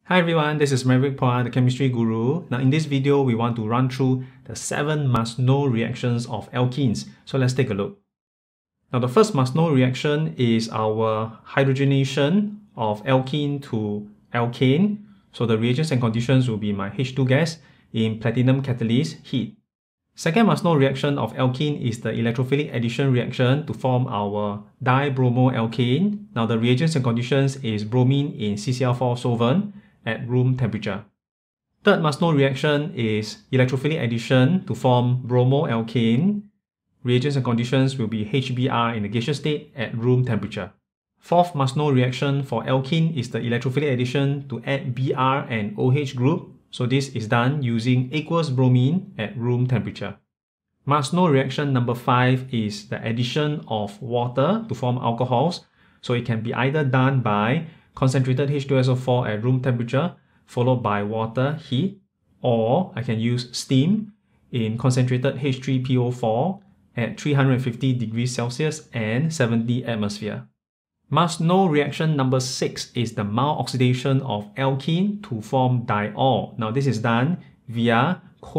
Hi everyone, this is Memorising, the chemistry guru. Now in this video, we want to run through the 7 must-know reactions of alkenes. So let's take a look. Now the first must-know reaction is our hydrogenation of alkene to alkane. So the reagents and conditions will be my H2 gas in platinum catalyst heat. Second must-know reaction of alkene is the electrophilic addition reaction to form our dibromoalkane. Now the reagents and conditions is bromine in CCl4 solvent at room temperature. Third must-know reaction is electrophilic addition to form bromoalkane. Reagents and conditions will be HBr in the gaseous state at room temperature. Fourth must-know reaction for alkene is the electrophilic addition to add Br and OH group. So this is done using aqueous bromine at room temperature. Must-know reaction number 5 is the addition of water to form alcohols. So it can be either done by concentrated H2SO4 at room temperature followed by water heat, or I can use steam in concentrated H3PO4 at 350 degrees Celsius and 70 atmosphere. Must-know reaction number 6 is the mild oxidation of alkene to form diol. Now this is done via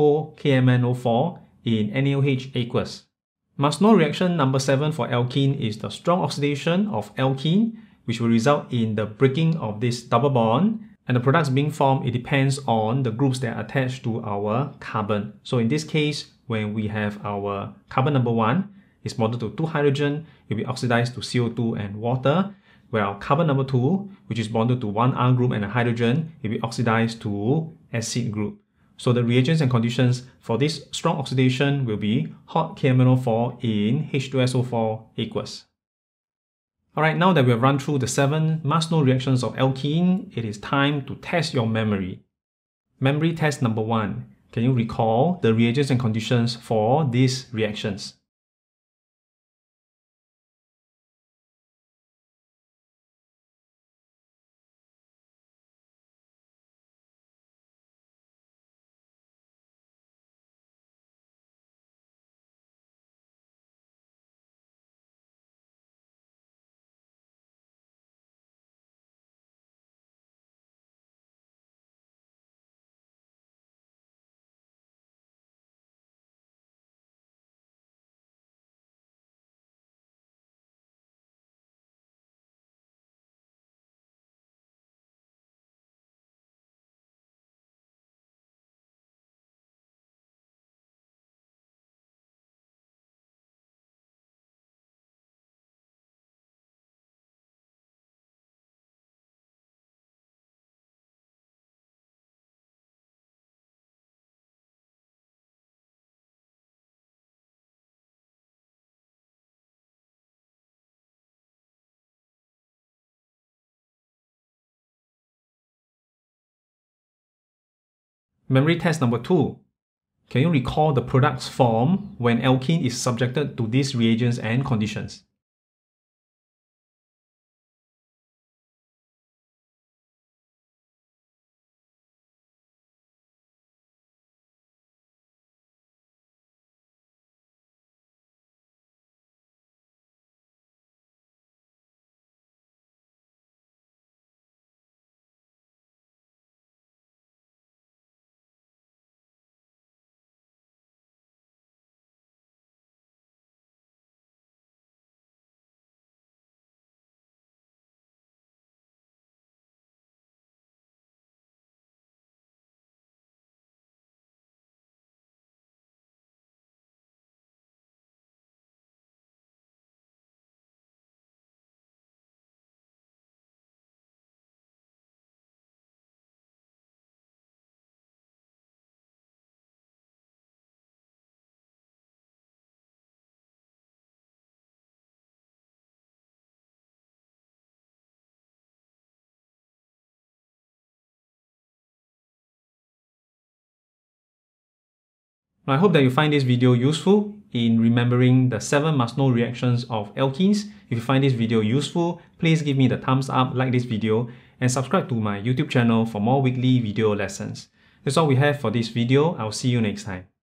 co-KMnO4 in NaOH aqueous. Must-know reaction number 7 for alkene is the strong oxidation of alkene, which will result in the breaking of this double bond, and the products being formed, it depends on the groups that are attached to our carbon. So in this case, when we have our carbon number 1 is bonded to 2 hydrogen, it will be oxidized to CO2 and water, where our carbon number 2, which is bonded to 1 R group and a hydrogen, it will be oxidized to acid group. So the reagents and conditions for this strong oxidation will be hot KMnO4 in H2SO4 aqueous. Alright, now that we have run through the 7 must-know reactions of alkene, it is time to test your memory. Memory test number 1. Can you recall the reagents and conditions for these reactions? Memory test number 2. Can you recall the products formed when alkene is subjected to these reagents and conditions? I hope that you find this video useful in remembering the 7 must-know reactions of alkenes. If you find this video useful, please give me the thumbs up, like this video, and subscribe to my YouTube channel for more weekly video lessons. That's all we have for this video. I'll see you next time.